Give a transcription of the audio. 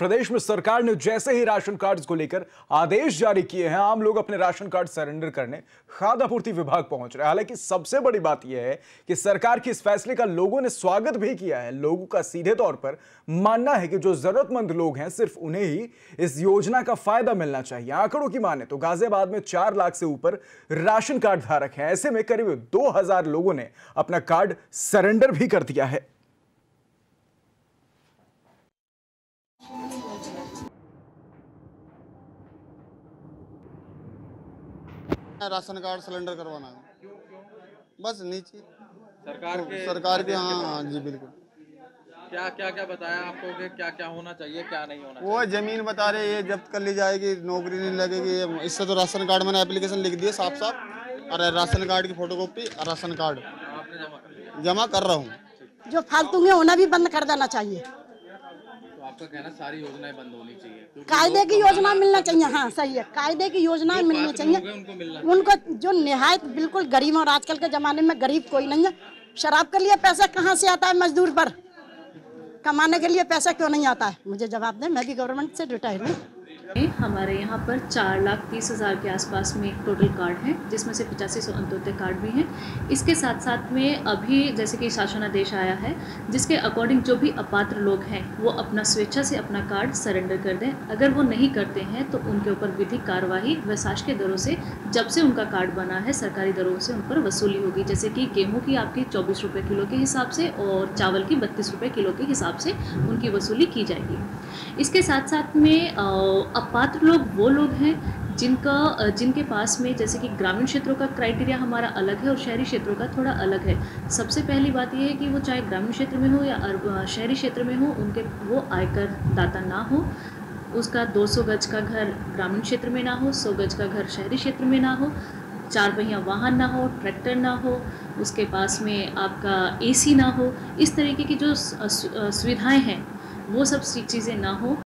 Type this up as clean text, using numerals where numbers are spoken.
प्रदेश में सरकार ने जैसे ही राशन कार्ड्स को लेकर आदेश जारी किए हैं, आम लोग अपने राशन कार्ड सरेंडर करने खाद्य आपूर्ति विभाग पहुंच रहे हैं। हालांकि सबसे बड़ी बात यह है कि सरकार के इस फैसले का लोगों ने स्वागत भी किया है। लोगों का सीधे तौर पर मानना है कि जो जरूरतमंद लोग हैं, सिर्फ उन्हें ही इस योजना का फायदा मिलना चाहिए। आंकड़ों की माने तो गाजियाबाद में 4 लाख से ऊपर राशन कार्ड धारक हैं। ऐसे में करीब 2000 लोगों ने अपना कार्ड सरेंडर भी कर दिया है। राशन कार्ड सिलेंडर करवाना है, बस नीचे सरकार के हाँ जी बिल्कुल। क्या क्या क्या बताया आपको कि क्या क्या होना चाहिए, क्या नहीं होना चाहिए? वो जमीन बता रहे ये जब्त कर ली जाएगी, नौकरी नहीं लगेगी। इससे तो राशन कार्ड मैंने एप्लीकेशन लिख दिया साफ साफ, और राशन कार्ड की फोटोकॉपी और राशन कार्ड आपने जमा कर रहा हूँ। जो फालतू में होना भी बंद कर देना चाहिए। तो आपका कहना सारी योजनाएं बंद होनी चाहिए, कायदे की योजना मिलना चाहिए। हाँ सही है, कायदे की योजनाएं मिलनी चाहिए। उनको जो निहायत बिल्कुल गरीब, और आजकल के जमाने में गरीब कोई नहीं है। शराब के लिए पैसा कहाँ से आता है? मजदूर पर कमाने के लिए पैसा क्यों नहीं आता है? मुझे जवाब दें, मैं भी गवर्नमेंट से रिटायर्ड हूँ। हमारे यहाँ पर 4,30,000 के आसपास में टोटल कार्ड हैं, जिसमें से 8500 अंत्योदय कार्ड भी हैं। इसके साथ साथ में अभी जैसे कि शासनादेश आया है, जिसके अकॉर्डिंग जो भी अपात्र लोग हैं वो अपना स्वेच्छा से अपना कार्ड सरेंडर कर दें। अगर वो नहीं करते हैं तो उनके ऊपर विधिक कार्यवाही व शासकीय दरों से, जब से उनका कार्ड बना है सरकारी दरों से उन पर वसूली होगी। जैसे कि गेहूँ की आपकी 24 रुपये किलो के हिसाब से और चावल की 32 रुपये किलो के हिसाब से उनकी वसूली की जाएगी। इसके साथ साथ में अपात्र लोग वो लोग हैं जिनके पास में, जैसे कि ग्रामीण क्षेत्रों का क्राइटेरिया हमारा अलग है और शहरी क्षेत्रों का थोड़ा अलग है। सबसे पहली बात यह है कि वो चाहे ग्रामीण क्षेत्र में हो या शहरी क्षेत्र में हो, उनके वो आयकर दाता ना हो, उसका 200 गज का घर ग्रामीण क्षेत्र में ना हो, 100 गज का घर शहरी क्षेत्र में ना हो, 4 पहिया वाहन ना हो, ट्रैक्टर ना हो, उसके पास में आपका AC ना हो। इस तरीके की जो सुविधाएँ हैं वो सब चीज़ें ना हो।